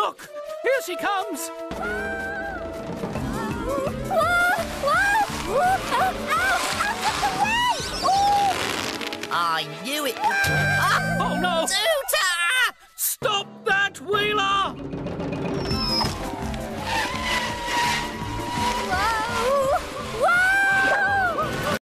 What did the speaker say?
Look! Here she comes! Whoa! Whoa! Ow! Out of the way! Ooh! I knew it would...